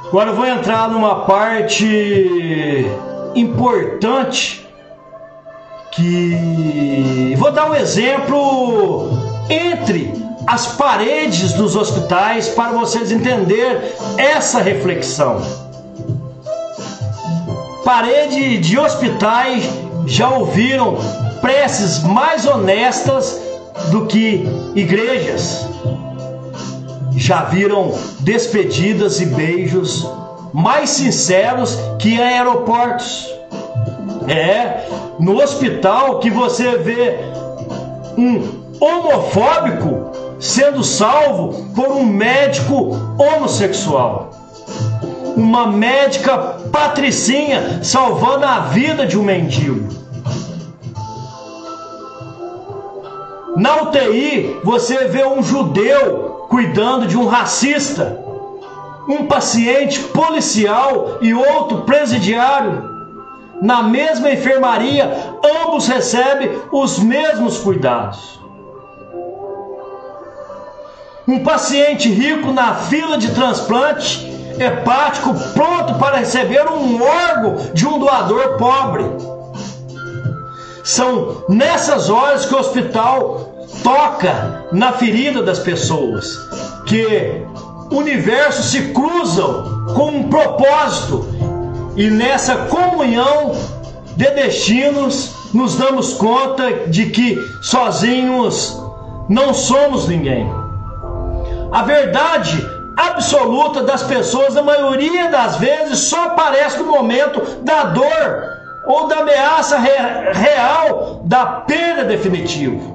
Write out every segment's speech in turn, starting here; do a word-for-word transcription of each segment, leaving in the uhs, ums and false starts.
Agora eu vou entrar numa parte importante que vou dar um exemplo entre as paredes dos hospitais para vocês entenderem essa reflexão. Parede de hospitais já ouviram preces mais honestas do que igrejas. Já viram despedidas e beijos mais sinceros que em aeroportos. É no hospital que você vê um homofóbico sendo salvo por um médico homossexual. Uma médica patricinha salvando a vida de um mendigo. Na U T I você vê um judeu cuidando de um racista, um paciente policial e outro presidiário. Na mesma enfermaria, ambos recebem os mesmos cuidados. Um paciente rico na fila de transplante hepático pronto para receber um órgão de um doador pobre. São nessas horas que o hospital toca na ferida das pessoas, que universos se cruzam com um propósito, e nessa comunhão de destinos nos damos conta de que sozinhos não somos ninguém. A verdade absoluta das pessoas, a maioria das vezes, só aparece no momento da dor ou da ameaça re- real da perda definitiva.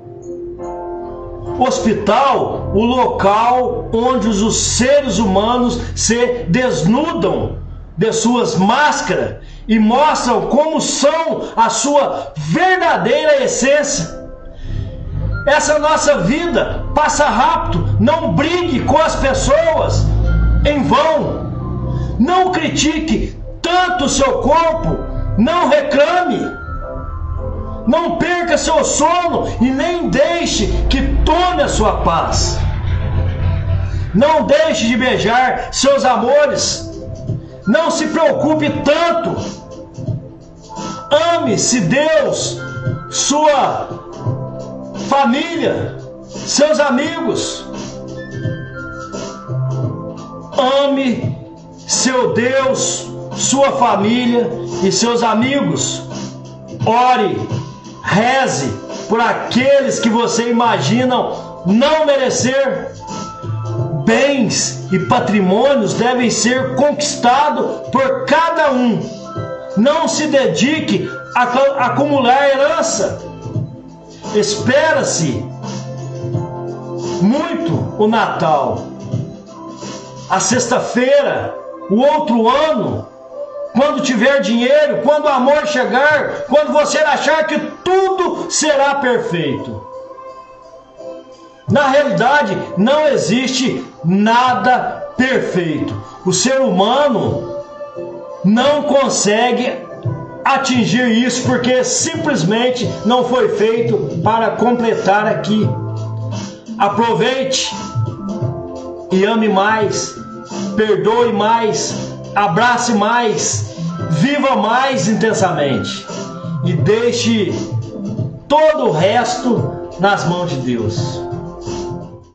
Hospital, o local onde os seres humanos se desnudam de suas máscaras e mostram como são a sua verdadeira essência. Essa nossa vida passa rápido. Não brigue com as pessoas em vão. Não critique tanto o seu corpo. Não reclame. Não perca seu sono e nem deixe que tome a sua paz. Não deixe de beijar seus amores. Não se preocupe tanto. Ame-se Deus, sua família, seus amigos. Ame seu Deus, sua família e seus amigos. Ore, reze por aqueles que você imagina não merecer. Bens e patrimônios devem ser conquistados por cada um. Não se dedique a acumular herança. Espera-se muito o Natal, a sexta-feira, o outro ano, quando tiver dinheiro, quando o amor chegar, quando você achar que tudo será perfeito. Na realidade, não existe nada perfeito. O ser humano não consegue atingir isso porque simplesmente não foi feito para completar aqui. Aproveite e ame mais, perdoe mais, abrace mais, viva mais intensamente e deixe todo o resto nas mãos de Deus.